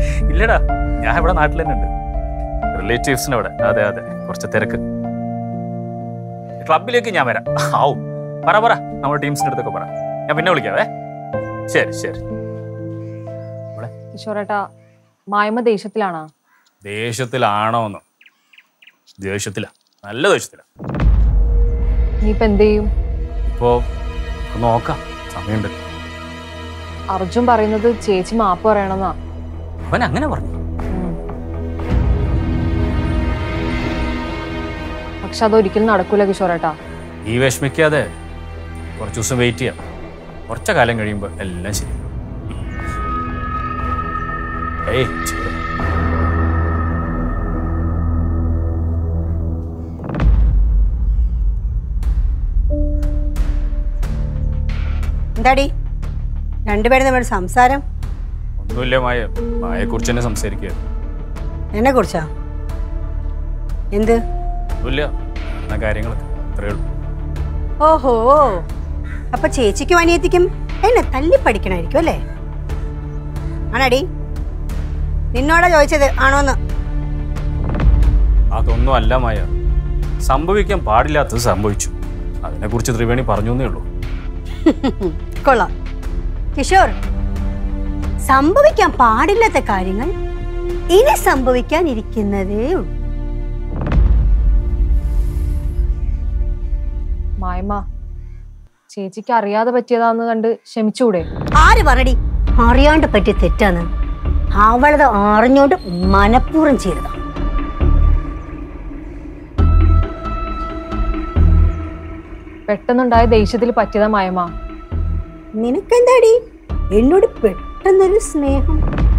ഇല്ലടാ, ഞാൻ ഇവിടെ നാട്ടിൽ തന്നെ ഉണ്ട്. റിലേറ്റീവ്സിന് അവിടെ. അതെ അതെ, കുറച്ച് തിരക്ക്. ക്ലബിലേക്ക് ഞാൻ വരാം. ആവും, പറ നമ്മുടെ ടീംസിന്റെ അടുത്തൊക്കെ പറ. ഞാൻ പിന്നെ വിളിക്കാവേ. ശരി ശരി. കിഷോറേട്ടാ, മായ്മ ദേഷ്യത്തിലാണോ? ദേഷ്യത്തിലാണോന്ന്? ദേഷ്യത്തില, നല്ല ദേഷ്യത്തില. നീയിപ്പോ എന്ത് ചെയ്യും? ഇപ്പോ നോക്കാം, സമയമുണ്ട്. അർജുൻ പറയുന്നത് ചേച്ചി മാപ്പ് പറയണമെന്നാ. അവൻ അങ്ങനെ പറഞ്ഞു. പക്ഷെ അതൊരിക്കലും നടക്കൂല കിഷോറേട്ടാ. ഈ വിഷമിക്കാതെ കുറച്ച് ദിവസം വെയിറ്റ് ചെയ്യാം. കുറച്ച കാലം കഴിയുമ്പോ എല്ലാം ശരി. എന്താടി രണ്ടുപേരും തമ്മിൽ സംസാരം? ഒന്നുമില്ല, മായയെ കുറിച്ച് തന്നെ സംസാരിക്കുക. എന്നെ കുറിച്ചാ? എന്ത്? ഒന്നുമില്ല, കാര്യങ്ങളൊക്കെ അത്രയേ ഉള്ളൂ. ഓഹോ, അപ്പൊ ചേച്ചിക്കും അനിയത്തിക്കും എന്നെ തല്ലി പഠിക്കണായിരിക്കും അല്ലേ? ആണാടി, നിന്നോടാ ചോദിച്ചത് ആണോന്ന്? അതൊന്നും അല്ല മായ, സംഭവിക്കാൻ പാടില്ലാത്തത് സംഭവിച്ചു. അതിനെ കുറിച്ച് ത്രിവേണി പറഞ്ഞു എന്നേ ഉള്ളൂ. കൊള്ളാം കിഷോർ, സംഭവിക്കാൻ പാടില്ലാത്ത കാര്യങ്ങൾ ഇനി സംഭവിക്കാനിരിക്കുന്നതേ ഉള്ളൂ. മായ്മ, ചേച്ചിക്ക് അറിയാതെ പറ്റിയതാന്ന് കണ്ട് ക്ഷമിച്ചൂടെ? ആര് പറടി അറിയാണ്ട് പറ്റിയ തെറ്റാന്ന്? അവളത് അറിഞ്ഞോണ്ട് മനഃപൂർവ്വം ചെയ്തതാ. പെട്ടെന്നുണ്ടായ ദേഷ്യത്തിൽ പറ്റിയതാ മായ്മ. നിനക്കെന്താടി എന്നോട് പെട്ടെന്നൊരു സ്നേഹം?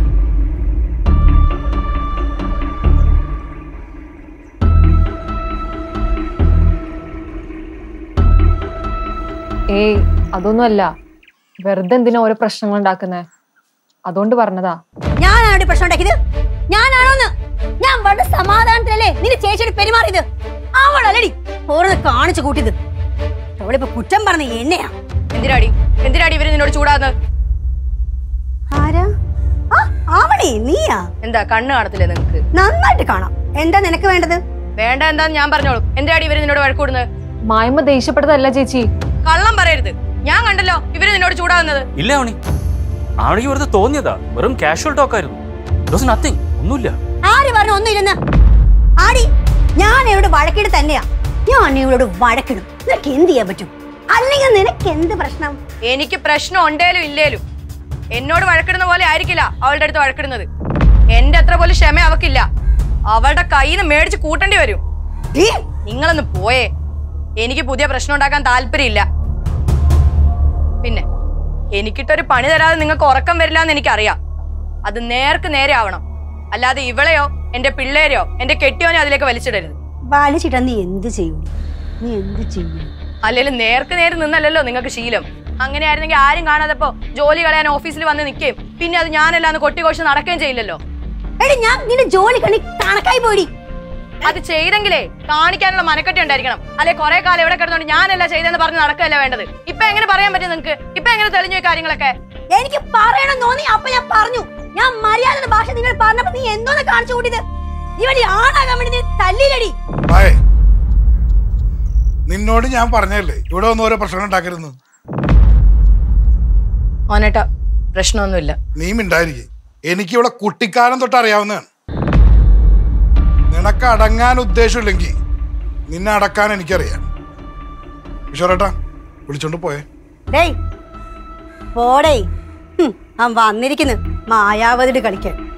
ഏയ്, അതൊന്നുമല്ല. വെറുതെ എന്തിനാ ഓരോ പ്രശ്നങ്ങൾ ഉണ്ടാക്കുന്നേ? അതുകൊണ്ട് പറഞ്ഞതാ. ഞാനാണ് പ്രശ്നം ഉണ്ടാക്കിയത്? ഞാനാണോന്ന്? ഞാൻ വളരെ സമാധാനത്തിലല്ലേ നിന്റെ ചേച്ചിയോട് പെരുമാറിയത്? അവളല്ലടി ഓരോന്ന് കാണിച്ചു കൂട്ടിയത്. അവളിപ്പോ കുറ്റം പറഞ്ഞ എന്നെയാ. എന്തിനാടി ഇവര് നിന്നോട് ചൂടാകുന്നത്? ആരാ? അവളെ നീയാ? എന്താ കണ്ണ് കാണത്തില്ലേ നിങ്ങക്ക്? നന്നായിട്ട് കാണാം. എന്താ നിനക്ക് വേണ്ടത്? വേണ്ട എന്താന്ന് ഞാൻ പറഞ്ഞോളൂ. എന്തിനാടി ഇവര് നിന്നോട് വഴക്കൂടുന്നത്? മായ്മ ദേഷ്യപ്പെട്ടതല്ല ചേച്ചി. കള്ളം പറയരുത്. ഞാൻ കണ്ടല്ലോ ഇവര് നിന്നോട് ചൂടാകുന്നത്. ഇല്ല അവണി, അവണിക്ക് വെറുതെ തോന്നിയതാ. വെറും കാഷ്വൽ ടോക്ക് ആയിരുന്നു. ഒന്നുമില്ല. ആര് പറഞ്ഞു ഒന്നുമില്ലെന്ന്? ആടി, ഞാൻ ഇവിടെ വഴക്കിട് തന്നെയാ. ഞാൻ ഇവളോട് വഴക്കിടും. നിനക്ക് എന്ത് ചെയ്യാൻ പറ്റും? അല്ലെങ്കിൽ നിനക്ക് എന്ത് പ്രശ്നം? എനിക്ക് പ്രശ്നം ഉണ്ടേലും ഇല്ലേലും എന്നോട് വഴക്കിടുന്ന പോലെ ആയിരിക്കില്ല അവളുടെ അടുത്ത് വഴക്കിടുന്നത്. എന്റെ അത്ര പോലും ക്ഷമ അവക്കില്ല. അവളുടെ കയ്യിൽ നിന്ന് മേടിച്ച് കൂട്ടേണ്ടി വരും. നിങ്ങളൊന്ന് പോയേ. എനിക്ക് പുതിയ പ്രശ്നം ഉണ്ടാക്കാൻ താല്പര്യമില്ല. പിന്നെ എനിക്കിട്ടൊരു പണി തരാതെ നിങ്ങൾക്ക് ഉറക്കം വരില്ല എന്ന് എനിക്കറിയാം. അത് നേർക്ക് നേരെ ആവണം. അല്ലാതെ ഇവളെയോ എന്റെ പിള്ളേരെയോ എന്റെ കെട്ടിയോനെ അതിലേക്ക് വലിച്ചിടരുത്. വലിച്ചിട്ടാ നീ എന്ത് ചെയ്യും? നീ എന്ത് ചെയ്യും? അല്ലെങ്കിലും നേർക്ക് നേരെ നിന്നല്ലോ നിങ്ങൾക്ക് ശീലം. അങ്ങനെ ആയിരുന്നെങ്കിൽ ആരും കാണാതെപ്പോ ജോലി കളയാൻ ഓഫീസിൽ വന്ന് നിൽക്കുകയും പിന്നെ അത് ഞാനല്ലാന്ന് കൊട്ടിഘോഷം നടക്കുകയും ചെയ്യില്ലല്ലോ. എടി, ഞാൻ നിന്റെ ജോലി കണക്കായി പോയി. അത് ചെയ്തെങ്കിലേ കാണിക്കാനുള്ള മനക്കെട്ടി ഉണ്ടായിരിക്കണം. അല്ലെ കുറെ കാലം എവിടെ കിടന്നോണ്ട് ഞാനല്ല ചെയ്തെന്ന് പറഞ്ഞ് നടക്കല്ല വേണ്ടത്. ഇപ്പൊ എങ്ങനെ പറയാൻ പറ്റും നിങ്ങൾക്ക്? ഇപ്പൊ എങ്ങനെ തെളിഞ്ഞു കാര്യങ്ങളൊക്കെ? എനിക്ക് പറയണം തോന്നി, അപ്പൊ ഞാൻ പറഞ്ഞു. ഞാൻ മര്യാദയുടെ ഭാഷ നിങ്ങൾ പറഞ്ഞപ്പോ നീ എന്തോന്ന് കാണിച്ചു കൂട്ടിയത്? ഇവിടെ ആണാകാൻ വേണ്ടി നീ തല്ലിയിലടി. നിന്നോട് ഞാൻ പറഞ്ഞല്ലേ ഇവിടെ ഒന്നും ഓരോ പ്രശ്നം ഉണ്ടാക്കരുത്. ഓനേട്ടാ, പ്രശ്നമൊന്നുമില്ല. നീ മിണ്ടായിരിക്കും. എനിക്കിവിടെ കുട്ടിക്കാലം തൊട്ട് അറിയാവുന്നതാണ്. നിനക്ക് അടങ്ങാൻ ഉദ്ദേശമില്ലെങ്കിൽ നിന്നെ അടക്കാൻ എനിക്കറിയാം. കിഷോറേട്ടാ, വിളിച്ചോണ്ട് പോയേ. പോടേ, അവൻ വന്നിരിക്കുന്നു മായാവതിട്ട് കളിക്കാൻ.